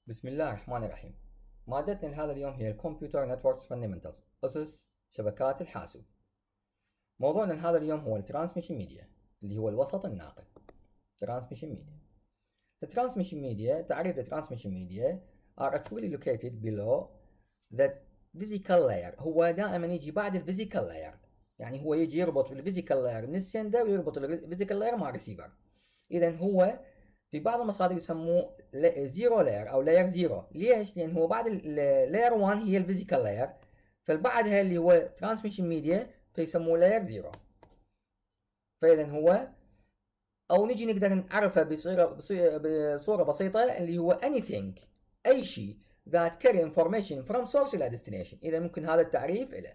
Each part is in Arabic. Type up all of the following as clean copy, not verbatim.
بسم الله الرحمن الرحيم. مادتنا لهذا اليوم هي الكمبيوتر نتوركس فاندمنتالز، أسس شبكات الحاسوب. موضوعنا لهذا اليوم هو الترانسميشن ميديا اللي هو الوسط الناقل. ترانسميشن ميديا. The transmission media، تعريف الترانسميشن ميديا are actually located below the physical layer. هو دائما يجي بعد الفيزيكال لاير، يعني هو يجي يربط بالفيزيكال لاير من السندر ويربط الفيزيكال لاير مع الريسيفر. إذا هو في بعض المصادر يسموه زيرو لاير او لاير زيرو. ليش؟ لان هو بعد اللاير 1 هي الفيزيكال لاير، فالبعدها اللي هو ترانسميشن ميديا فيسموه لاير زيرو. فاذا هو او نجي نقدر نعرفه بصوره بسيطه اللي هو anything، اي شيء that carry information from source الى destination. اذا ممكن هذا التعريف له،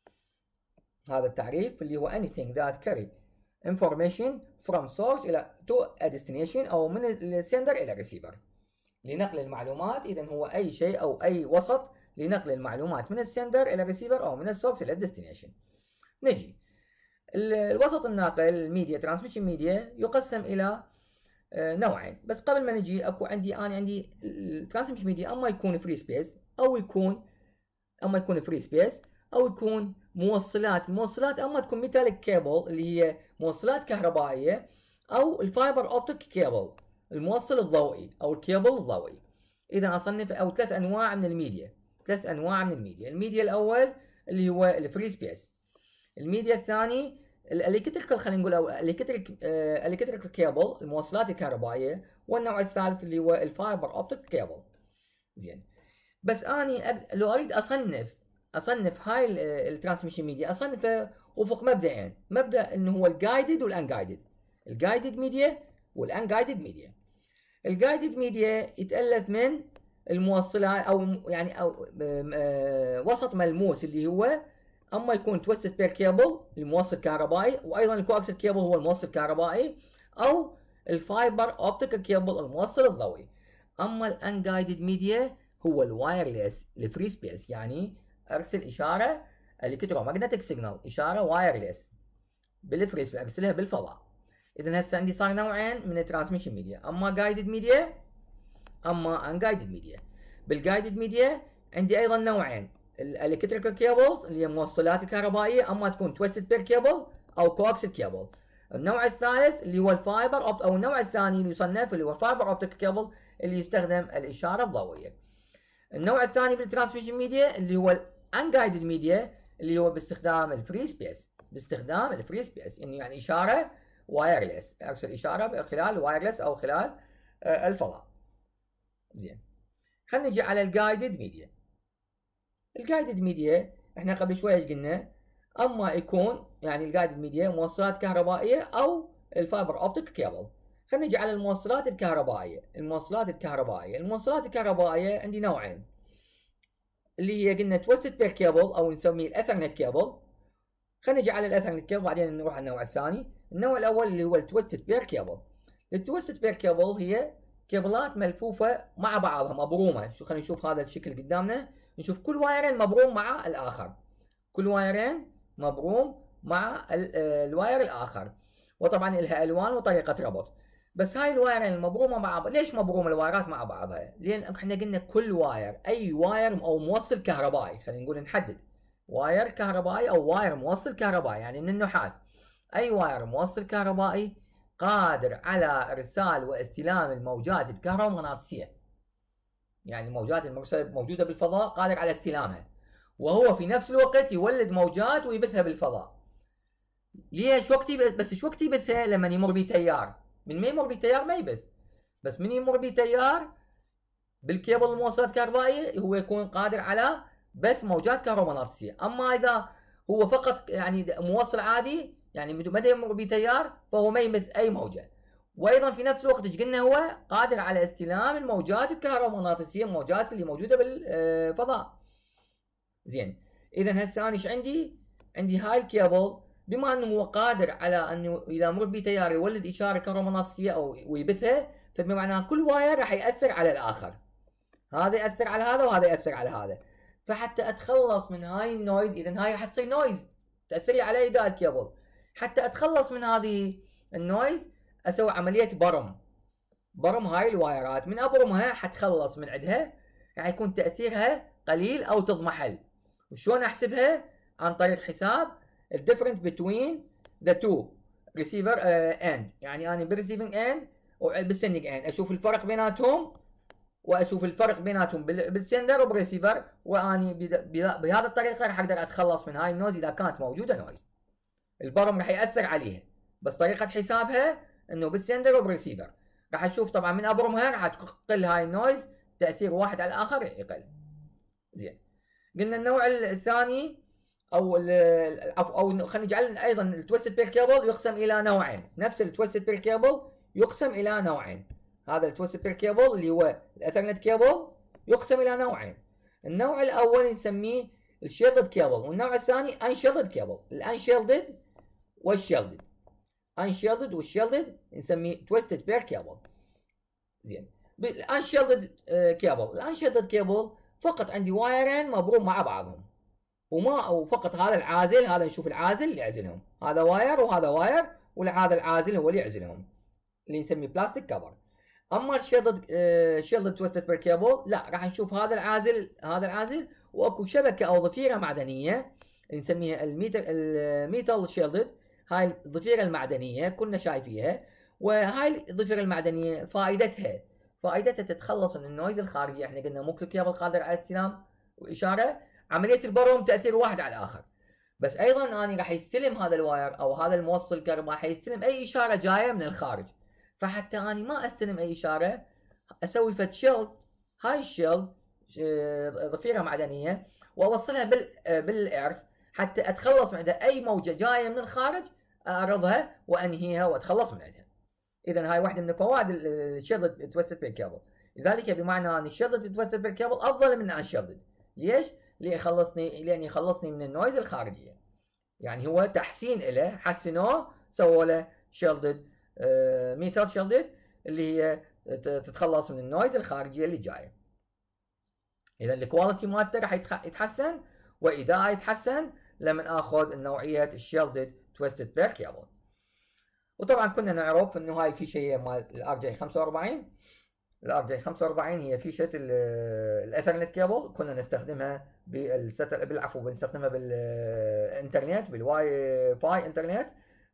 هذا التعريف اللي هو anything that carry information from source إلى to a destination أو من السندر إلى الريسيفر لنقل المعلومات. إذا هو أي شيء أو أي وسط لنقل المعلومات من السندر إلى الريسيفر أو من السورس إلى الديستنيشن. نجي الوسط الناقل الميديا ترانسميشن ميديا يقسم إلى نوعين. بس قبل ما نجي أكو عندي الترانسميشن ميديا أما يكون فري سبيس أو يكون فري سبيس أو يكون موصلات. الموصلات أما تكون ميتاليك كيبل اللي هي موصلات كهربائية، أو الفايبر أوبتيك كيبل الموصل الضوئي أو الكيبل الضوئي. إذا أصنف أو ثلاث أنواع من الميديا. الميديا الأول اللي هو الفري سبيس. الميديا الثاني الالكتريكال، خلينا نقول، أو الكتريكال كيبل الموصلات الكهربائية. والنوع الثالث اللي هو الفايبر أوبتيك كيبل. زين، بس أني لو أريد أصنف هاي الترانسميشن ميديا أصنفه وفق مبدأين. مبدأ إنه هو الجايدد والأنجايدد. الجايدد ميديا والأنجايدد ميديا. الجايدد ميديا يتألف من الموصلات أو يعني وسط ملموس اللي هو أما يكون توستد بير كيبل الموصل الكهربائي، وأيضا الكواكسل كيبل هو الموصل الكهربائي، أو الفايبر أوبتيك كيبل الموصل الضوئي. أما الأنجايدد ميديا هو الوايرلس الفري سبيس، يعني ارسل اشاره الكترومagnetic سيجنال، اشاره وايرلس بالفري سبيس ارسلها بالفضاء. اذا هسه عندي صار نوعين من الترانسميشن ميديا، اما جايدد ميديا اما انجايدد ميديا. بالجايدد ميديا عندي ايضا نوعين، الالكتريكال كيبلز اللي هي موصلات الكهربائيه، اما تكون تويستد بير كيبل او كواكسل كيبل. النوع الثالث اللي هو الفايبر او النوع الثاني اللي يصنف اللي هو الفايبر اوبتيك كيبل اللي يستخدم الاشاره الضوئيه. النوع الثاني بالترانسميشن ميديا اللي هو الانجايدد ميديا اللي هو باستخدام الفري سبيس. يعني اشاره وايرلس، ارسل اشاره خلال وايرلس او خلال الفضاء. زين، خلينا نجي على الجايدد ميديا. الجايدد ميديا احنا قبل شويه ايش قلنا؟ اما يكون يعني الجايدد ميديا موصلات كهربائيه او الفايبر اوبتيك كيبل. خلينا نجي على الموصلات الكهربائيه. عندي نوعين اللي هي قلنا توستد بير كيبل او نسميه الاثرنت كيبل. خلينا نجي على الاثرنت كيبل بعدين نروح على النوع الثاني. النوع الاول اللي هو التوستد بير كيبل. التوستد بير كيبل هي كيبلات ملفوفه مع بعضها مبرومه. خلينا نشوف هذا الشكل قدامنا، نشوف كل وايرين مبروم مع الاخر، الواير الاخر، وطبعا لها الوان وطريقه ربط. بس هاي الوايرين المبرومه مع بعض، ليش مبرومه الوايرات مع بعضها؟ لان احنا قلنا كل واير، اي واير او موصل كهربائي، خلينا نقول نحدد واير كهربائي او واير موصل كهربائي يعني من النحاس. اي واير موصل كهربائي قادر على ارسال واستلام الموجات الكهرومغناطيسيه، يعني الموجات الموجوده بالفضاء قادر على استلامها، وهو في نفس الوقت يولد موجات ويبثها بالفضاء. ليش وقت يبث؟ بس شو وقت يبثها؟ لما يمر بيه تيار. من ما يمر بيه تيار ما يبث، بس من يمر بيه تيار بالكيبل الموصلات الكهربائيه هو يكون قادر على بث موجات كهرومغناطيسيه. اما اذا هو فقط يعني موصل عادي، يعني متى يمر بيه تيار فهو ما يبث اي موجه. وايضا في نفس الوقت ايش قلنا؟ هو قادر على استلام الموجات الكهرومغناطيسيه، الموجات اللي موجوده بالفضاء. زين، اذا هسه انا ايش عندي هاي الكيبل، بما انه هو قادر على انه اذا مر بيه تيار يولد اشاره كهرومغناطيسيه او ويبثها، فبمعنى كل واير راح ياثر على الاخر، هذا ياثر على هذا وهذا ياثر على هذا. فحتى اتخلص من هاي النويز، اذا هاي راح تصير نويز تاثر لي على اداء الكيبل، حتى اتخلص من هذه النويز اسوي عمليه برم. برم هاي الوايرات، من ابرمها حتخلص من عندها، راح يكون تاثيرها قليل او تضمحل. وشلون احسبها؟ عن طريق حساب الديفرنت بتوين ذا تو ريسيفر اند، يعني انا بالريسيفنج اند وبالسندنج اند اشوف الفرق بيناتهم، واشوف الفرق بيناتهم بالسندر وبالريسيفر، واني بهذه الطريقه راح اقدر اتخلص من هاي النويز اذا كانت موجوده نويز. البرم راح ياثر عليها، بس طريقه حسابها انه بالسندر وبالريسيفر. راح اشوف طبعا من ابرمها راح تقل هاي النويز، تاثير واحد على الاخر يقل. زين، قلنا النوع الثاني او خلينا نجعل ايضا التويستد بير كيبل يقسم الى نوعين، نفس التويستد بير كيبل يقسم الى نوعين. هذا التويستد بير كيبل اللي هو الاثرنت كيبل يقسم الى نوعين. النوع الاول نسميه الشيلدد كيبل، والنوع الثاني انشيلدد كيبل. الانشيلدد والشيلدد، انشيلدد والشيلدد نسميه تويستد بير كيبل. زين، الانشيلدد كيبل، الانشيلدد كيبل فقط عندي وايرين مبروم مع بعضهم، وفقط هذا العازل، هذا نشوف العازل اللي يعزلهم، هذا واير وهذا واير، وهذا العازل هو اللي يعزلهم اللي نسميه بلاستيك كفر. اما الشيلدد تويستد بير كيبل لا، راح نشوف هذا العازل واكو شبكه او ضفيره معدنيه نسميها الميتال شيلدد. هاي الضفيره المعدنيه كنا شايفيها، وهاي الضفيره المعدنيه فائدتها تتخلص من النويز الخارجي. احنا قلنا مو كل كيبل قادر على استلام واشاره، عمليه البرم تاثير واحد على الاخر، بس ايضا اني راح يستلم هذا الواير او هذا الموصل الكهربائي حيستلم اي اشاره جايه من الخارج. فحتى اني ما استلم اي اشاره اسوي فد شيلد، هاي الشيلد ضفيره معدنيه، واوصلها بالارث حتى اتخلص من عندها اي موجه جايه من الخارج، اعرضها وانهيها واتخلص من عندها. اذا هاي واحده من فوائد الشيلد تويستد بير كيبل. لذلك بمعنى ان الشيلد تويستد بير كيبل افضل من الانشيلدد. ليش؟ لان يخلصني من النويز الخارجيه. يعني هو تحسين له، حسنوه سووا له شيلدد ميتال شيلدد اللي هي تتخلص من النويز الخارجيه اللي جايه. اذا الكواليتي مالته راح يتحسن واداء يتحسن لما اخذ نوعيه الشيلدد تويستد بير كيبل. وطبعا كنا نعرف انه هاي الفيشه هي مال الار جي 45. الار جي 45 هي فيشه الاثرنت كيبل، كنا نستخدمها بنستخدمها بالانترنت، بالواي فاي انترنت،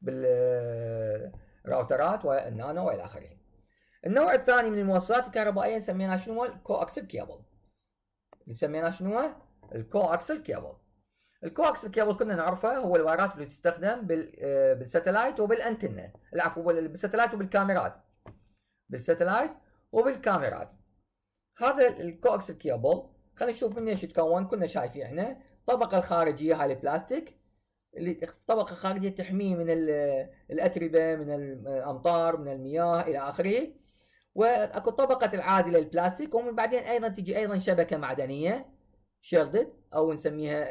بالراوترات والنانو والى اخره. النوع الثاني من الموصلات الكهربائيه سميناه شنو؟ الكواكسل كيبل. اللي سميناه شنو؟ الكواكسل كيبل. الكواكسل كيبل كنا نعرفه هو الوايرات اللي تستخدم بالساتلايت وبالانتنه، العفو بالساتلايت وبالكاميرات، بالساتلايت وبالكاميرات. هذا الكواكسل كيبل خلينا نشوف من ايش يتكون. كنا شايفين احنا الطبقه الخارجيه هاي البلاستيك، اللي طبقه خارجيه تحميه من الاتربه، من الامطار، من المياه الى اخره. واكو طبقه العازله البلاستيك، ومن بعدين ايضا تجي ايضا شبكه معدنيه شيلدد او نسميها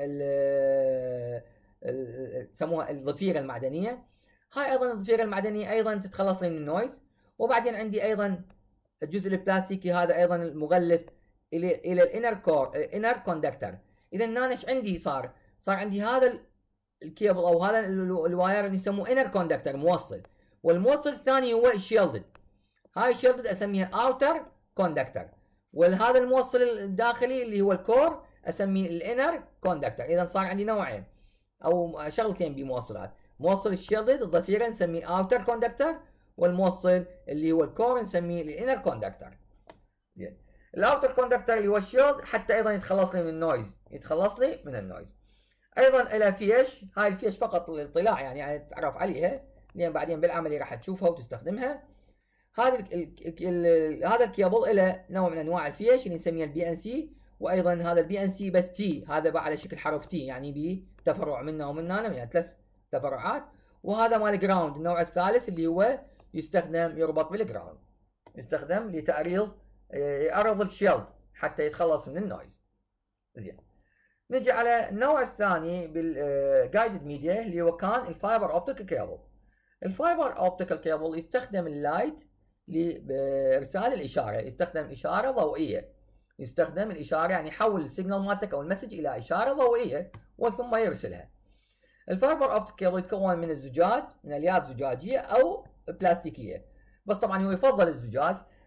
يسموها الضفيره المعدنيه. هاي ايضا الضفيره المعدنيه ايضا تتخلص من النويز. وبعدين عندي ايضا الجزء البلاستيكي هذا ايضا مغلف الى الانر كور، الانر كوندكتور. اذا انا ايش عندي؟ صار عندي هذا الكيبل او هذا الواير اللي يسموه انر كوندكتور، موصل، والموصل الثاني هو الشيلدد. هاي الشيلدد اسميها اوتر كوندكتور، وهذا الموصل الداخلي اللي هو الكور اسميه الانر كوندكتور. اذا صار عندي نوعين او شغلتين بموصلات، موصل الشيلدد الضفيره نسميه اوتر كوندكتور، والموصل اللي هو الكور نسميه الانر كوندكتور. زين، الاوتر كوندكتور اللي هو الشيلد حتى ايضا يتخلص لي من النويز، ايضا الى فيش. هاي الفيش فقط للاطلاع، يعني تعرف عليها، لان بعدين بالعمليه راح تشوفها وتستخدمها. هذا الكيبل له نوع من انواع الفيش اللي نسميه البي ان سي، وايضا هذا البي ان سي بس تي، هذا على شكل حرف تي، يعني بي تفرع منه ومن هنا، يعني 3 تفرعات. وهذا مال جراوند النوع الثالث اللي هو يستخدم يربط بالجراوند، يستخدم لتعريض يعرض الشيلد حتى يتخلص من النويز. زين، نجي على النوع الثاني بالجايدد ميديا اللي هو كان الفايبر اوبتيكال كيبل. الفايبر اوبتيكال كيبل يستخدم اللايت لارسال الاشاره، يستخدم اشاره ضوئيه، يستخدم الاشاره يعني يحول السيجنال مالتك او المسج الى اشاره ضوئيه وثم يرسلها. الفايبر اوبتيك كيبل يتكون من الزجاج، من الياف زجاجيه او بلاستيكيه، بس طبعا هو يفضل الزجاج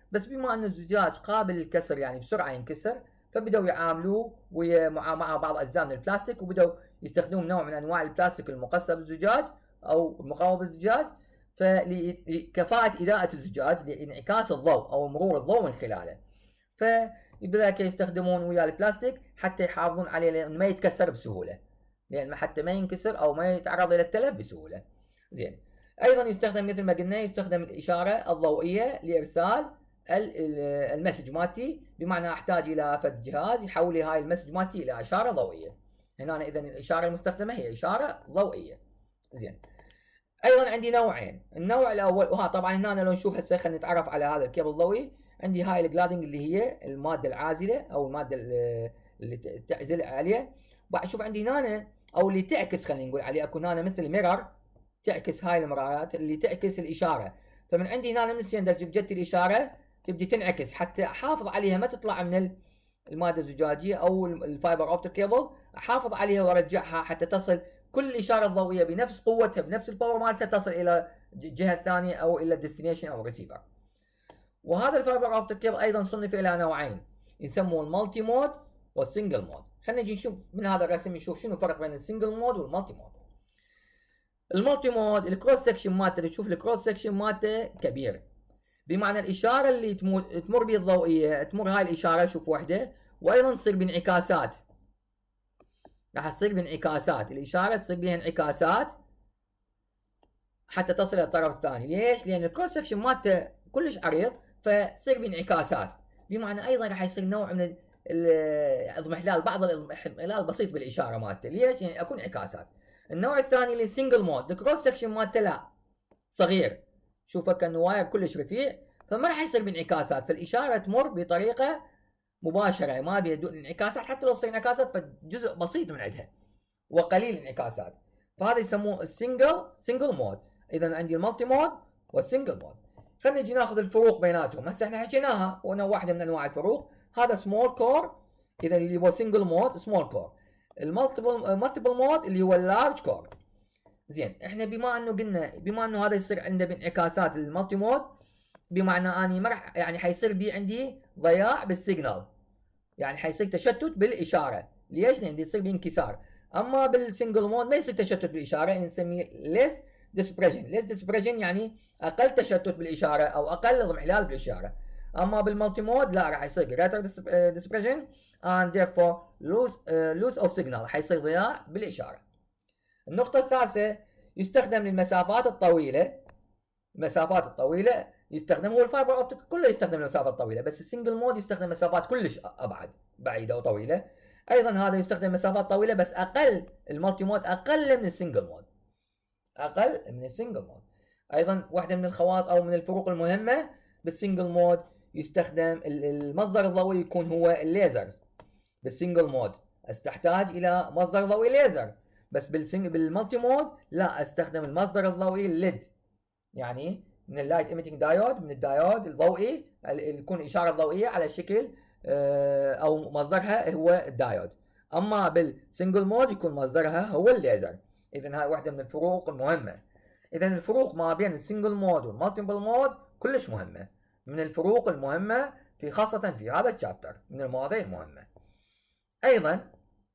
بس بما انه الزجاج قابل للكسر يعني بسرعه ينكسر، فبدأوا يعاملوه مع بعض اجزاء من البلاستيك، وبدأوا يستخدمون نوع من انواع البلاستيك المقصى بالزجاج او المقاوم بالزجاج لكفاءة إضاءة الزجاج لانعكاس الضوء او مرور الضوء من خلاله. فبذلك يستخدمون ويا البلاستيك حتى يحافظون عليه لأنه ما يتكسر بسهولة، لأن حتى ما ينكسر او ما يتعرض الى التلف بسهولة. زين. ايضا يستخدم مثل ما قلنا يستخدم الاشارة الضوئية لارسال المسج مالتي، بمعنى احتاج الى فد جهاز يحول لي هاي المسج مالتي الى اشارة ضوئية. هنا اذا الاشارة المستخدمة هي اشارة ضوئية. زين. ايضا عندي نوعين، النوع الاول طبعا هنا لو نشوف هسه خلينا نتعرف على هذا الكيبل الضوئي. عندي هاي الجلادنج اللي هي المادة العازلة او المادة اللي تعزل عليها. بعد شوف عندي هنا او اللي تعكس، خلينا نقول عليه اكو هنا مثل ميرور تعكس، هاي المرايات اللي تعكس الاشاره. فمن عندي هنا من السيندر جبت الاشاره تبدي تنعكس حتى احافظ عليها ما تطلع من الماده الزجاجيه او الفايبر اوبتيك كيبل، احافظ عليها وارجعها حتى تصل كل الاشاره الضوئيه بنفس قوتها بنفس الباور مالتها تصل الى الجهه الثانيه او الى الديستنيشن او الريسيفر. وهذا الفايبر اوبتيك كيبل ايضا صنف الى نوعين يسموه المالتي مود والسنجل مود. خلينا نجي نشوف من هذا الرسم نشوف شنو الفرق بين السنجل مود والمالتي مود. المالتي مود الكروس سكشن مالته، تشوف الكروس سكشن مالته كبير، بمعنى الاشاره اللي تمر به الضوئيه تمر هاي الاشاره، شوف وحده، وايضا تصير بانعكاسات، راح تصير بانعكاسات الاشاره تصير بها انعكاسات حتى تصل الطرف الثاني. ليش؟ لان الكروس سكشن مالته كلش عريض فتصير بانعكاسات، بمعنى ايضا راح يصير نوع من الاضمحلال، بعض الاضمحلال بسيط بالاشاره مالته. ليش؟ يعني اكو انعكاسات. النوع الثاني اللي سنجل مود الكروس سكشن مالته لا صغير، شوفه كانه واير كلش رفيع، فما راح يصير بانعكاسات، فالاشاره تمر بطريقه مباشره ما بها انعكاسات، حتى لو تصير انعكاسات فجزء بسيط من عندها وقليل انعكاسات، فهذا يسموه السنجل مود. اذا عندي المالتي مود والسنجل مود. خلينا نجي ناخذ الفروق بيناتهم. هسه احنا حكيناها وانا واحده من انواع الفروق، هذا سمول كور اذا اللي هو سنجل مود سمول كور، المالتيبل مود اللي هو اللارج كور. زين. احنا بما انه قلنا بما انه هذا يصير عنده بانعكاسات المالتي مود، بمعنى اني ما راح يعني حيصير بي عندي ضياع بالسيجنال، يعني حيصير تشتت بالاشاره. ليش؟ لان يصير بانكسار. اما بالسنجل مود ما يصير تشتت بالاشاره، نسميه ليس ديسبريشن. ليس ديسبريشن يعني اقل تشتت بالاشاره او اقل اضمحلال بالاشاره. اما بالمالتي مود لا، راح يصير greater dispersion and therefore loss of signal، حيصير ضياع بالاشاره. النقطه الثالثه يستخدم للمسافات الطويله. المسافات الطويله يستخدم، هو الفايبر اوبتيك كله يستخدم المسافات الطويله، بس السنجل مود يستخدم مسافات كلش ابعد بعيده وطويله. ايضا هذا يستخدم مسافات طويله بس اقل، المالتي مود اقل من السنجل مود، اقل من السنجل مود. ايضا واحده من الخواص او من الفروق المهمه بالسنجل مود يستخدم المصدر الضوئي يكون هو الليزرز. بالسنجل مود استحتاج الى مصدر ضوئي ليزر، بس بالمالتي مود لا، استخدم المصدر الضوئي الليد، يعني من اللايت ايميتنج دايود، من الدايود الضوئي اللي يكون اشاره ضوئيه على شكل او مصدرها هو الدايود. اما بالسنجل مود يكون مصدرها هو الليزر. اذا هاي واحده من الفروق المهمه. اذا الفروق ما بين السنجل مود والمالتيبل مود كلش مهمه، من الفروق المهمه في خاصه في هذا الشابتر، من المواضيع المهمه. ايضا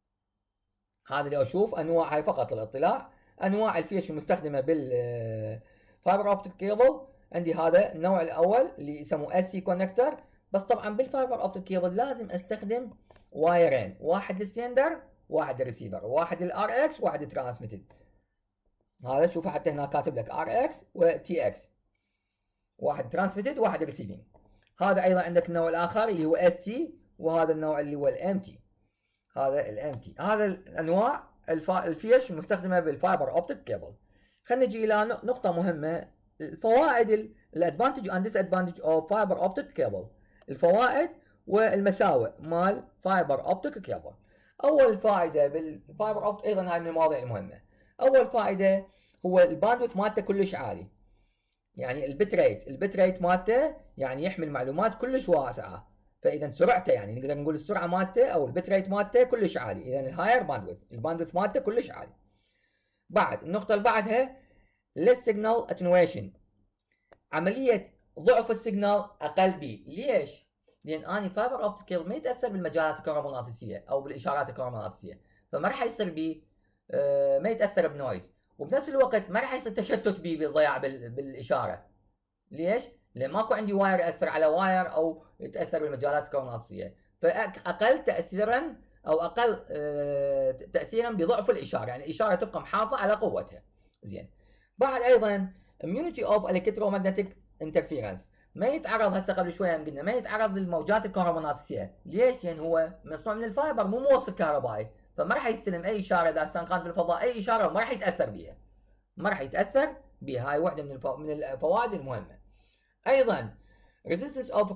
هذا اللي اشوف انواع، هاي فقط للاطلاع، انواع الفيش المستخدمه بالفايبر اوبتيك كيبل. عندي هذا النوع الاول اللي يسموه اس سي كونكتر، بس طبعا بالفايبر اوبتيك كيبل لازم استخدم وايرين، واحد للسندر واحد للريسيفر، واحد للار اكس واحد للترانسميتد. هذا شوفه حتى هنا كاتب لك ار اكس وتي اكس، واحد ترانسميتد وواحد ريسيفنج. هذا ايضا عندك النوع الاخر اللي هو اس تي، وهذا النوع اللي هو الام تي. هذا الام تي. هذا الانواع الفيش المستخدمه بالفايبر اوبتيك كيبل. خلينا نجي الى نقطه مهمه، الفوائد الادفانتج اند ديس ادفانتج اوف فايبر اوبتيك كيبل، الفوائد والمساوئ مال فايبر اوبتيك كيبل. اول فائده بالفايبر اوبتيك، ايضا هاي من المواضيع المهمه، اول فائده هو الباندويث مالته كلش عالي، يعني البت ريت مالته يعني يحمل معلومات كلش واسعه، فاذا سرعته يعني نقدر نقول السرعه مالته او البت ريت مالته كلش عالي، اذا الهاير باندويث، الباندويث مالته كلش عالي. بعد النقطه اللي بعدها less signal attenuation، عمليه ضعف السيجنال اقل بي. ليش؟ لان اني فايبر اوبتيك كيبل ما يتاثر بالمجالات الكهرومغناطيسيه او بالاشارات الكهرومغناطيسيه، فما راح يصير بي ما يتاثر بنويز، وبنفس الوقت ما راح يصير تشتت بي بالضياع بالاشاره. ليش؟ لان ماكو عندي واير ياثر على واير او يتاثر بالمجالات الكهرومغناطيسيه، فاقل تاثيرا او اقل تاثيرا بضعف الاشاره، يعني الاشاره تبقى محافظه على قوتها. زين. بعد ايضا immunity of electromagnetic interference، ما يتعرض هسه قبل شويه قلنا ما يتعرض للموجات الكهرومغناطيسيه. ليش؟ لان هو مصنوع من الفايبر مو موصل كهربائي، فما راح يستلم اي اشاره اذا كانت بالفضاء، اي اشاره ما راح يتاثر بها، ما راح يتاثر بها. هاي واحده من الفوائد المهمه. ايضا resistance of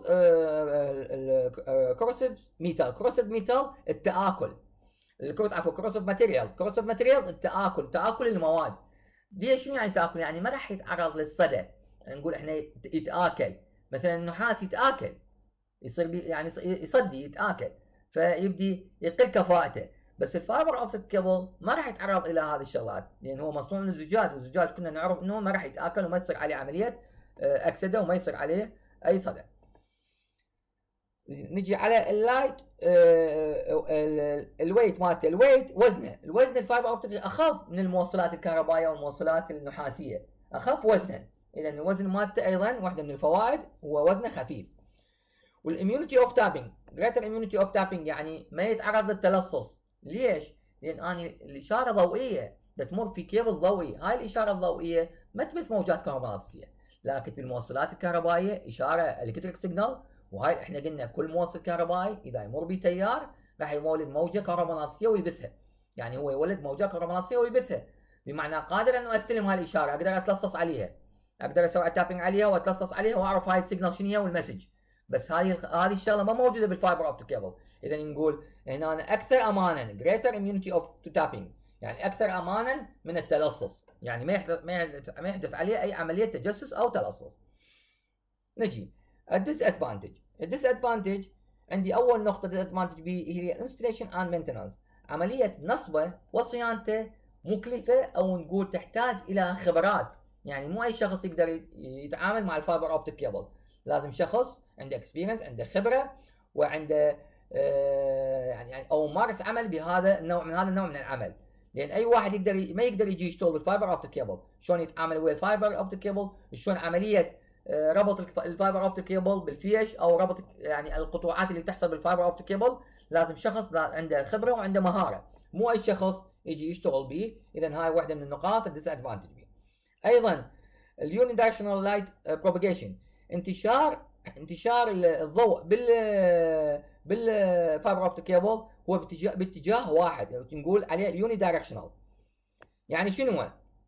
corrosive metal التآكل، corrosive materials تآكل المواد. دي شنو يعني تآكل؟ يعني ما راح يتعرض للصدى، نقول احنا يتآكل، مثلا النحاس يتآكل، يصير يعني يصدي يتآكل، فيبدي يقل كفاءته. بس الفايبر اوبتيك كيبل ما راح يتعرض الى هذه الشغلات، لان هو مصنوع من الزجاج، والزجاج كنا نعرف انه ما راح يتآكل وما يصير عليه عمليه اكسده وما يصير عليه اي صدى. نجي على اللايت الويت مالته. الويت وزن الفايبر اوبتيك اخف من الموصلات الكهربائيه والموصلات النحاسيه، اخف وزنا، اذا الوزن مالته ايضا واحده من الفوائد، هو وزنه خفيف. والاميونيتي اوف تابينج، جريتر اميونيتي اوف تابينج يعني ما يتعرض للتلصص. ليش؟ لان اني الاشاره ضوئيه تمر في كيبل ضوئي، هاي الاشاره الضوئيه ما تبث موجات كهرومغناطيسيه، لكن بالموصلات الكهربائيه اشاره الكتريك سيجنال، وهاي احنا قلنا كل موصل كهربائي اذا يمر به تيار راح يولد موجه كهرومغناطيسيه ويبثها، يعني هو يولد موجه كهرومغناطيسيه ويبثها، بمعنى قادر انه استلم هاي الاشاره، اقدر اتلصص عليها، اقدر اسوي تابينج عليها واتلصص عليها واعرف هاي السيجنال شنو هي والمسج. بس هذه الشغله ما موجوده بالفايبر اوبتيك كيبل. اذا نقول هنا اكثر امانا greater immunity of tapping، يعني اكثر امانا من التلصص، يعني ما يحدث عليه اي عمليه تجسس او تلصص. نجي الديسادفانتج. عندي اول نقطه ديسادفانتج بي هي الانستليشن اند مينتنانس، عمليه نصبه وصيانته مكلفه او نقول تحتاج الى خبرات، يعني مو اي شخص يقدر يتعامل مع الفايبر اوبتيك كيبل، لازم شخص عنده اكسبيرينس، عنده خبره، وعنده يعني او مارس عمل بهذا النوع من العمل. لان اي واحد ما يقدر يجي يشتغل بالفايبر اوبتيك كيبل، شلون يتعامل ويا الفايبر اوبتيك كيبل، شلون عمليه ربط الفايبر اوبتيك كيبل بالفيش، او ربط يعني القطوعات اللي تحصل بالفايبر اوبتيك كيبل، لازم شخص عنده خبره وعنده مهاره، مو اي شخص يجي يشتغل به. اذا هاي واحده من النقاط الديس ادفانتج بيه. ايضا اليوني دايركشنال لايت بروباجيشن، انتشار الضوء بالفايبر اوبتيك كيبل هو باتجاه واحد، نقول عليه يوني دايركشنال. يعني شنو؟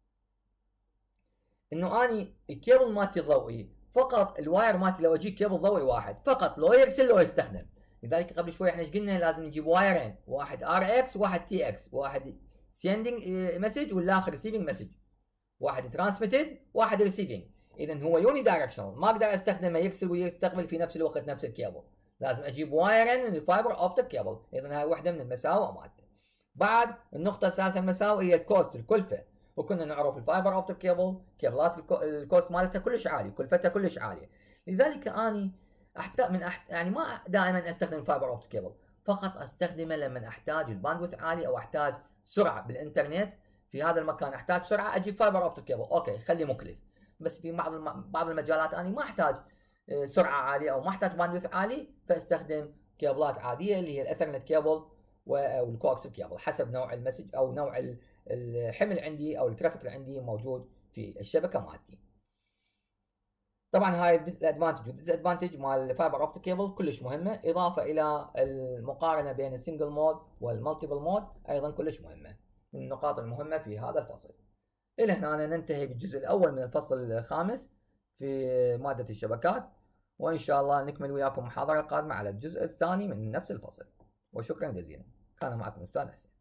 انه اني الكيبل مالتي الضوئي فقط، الواير مالتي لو اجيب كيبل ضوئي واحد فقط، لو يرسل لو يستخدم. لذلك قبل شوي احنا ايش قلنا؟ لازم نجيب وايرين، واحد ار اكس وواحد تي اكس، واحد سيندنج مسج والاخر ريسيفنج مسج، واحد ترانسميتد واحد ريسيفنج. اذا هو يوني دايركشنال، ما اقدر استخدمه يرسل ويستقبل في نفس الوقت نفس الكيبل، لازم اجيب وايرين من الفايبر اوبتيك كيبل. اذا هاي واحده من المساوئ مالته. بعد النقطه الثالثه المساوئ هي الكوست، الكلفه. وكنا نعرف الفايبر اوبتيك كيبل كيبلات الكوست مالتها كلش عالي، كلفتها كلش عاليه. لذلك اني يعني ما دائما استخدم الفايبر اوبتيك كيبل، فقط استخدمه لما احتاج الباندويث عالي او احتاج سرعه بالانترنت. في هذا المكان احتاج سرعه اجيب فايبر اوبتيك كيبل، اوكي خليه مكلف. بس في بعض المجالات اني ما احتاج سرعه عاليه او ما احتاج باندويث عالي، فاستخدم كيبلات عاديه اللي هي الاثرنت كيبل والكواكسل كيبل، حسب نوع المسج او نوع الحمل عندي او الترافيك اللي عندي موجود في الشبكه مالتي. طبعا هاي الادفانتج والديس ادفانتج مال الفايبر اوبتيك كيبل كلش مهمه، اضافه الى المقارنه بين السنجل مود والمالتيبل مود ايضا كلش مهمه، من النقاط المهمه في هذا الفصل. الى هنا ننتهي بالجزء الاول من الفصل الخامس في ماده الشبكات، وان شاء الله نكمل وياكم المحاضره القادمه على الجزء الثاني من نفس الفصل. وشكرا جزيلا. كان معكم استاذ حسين.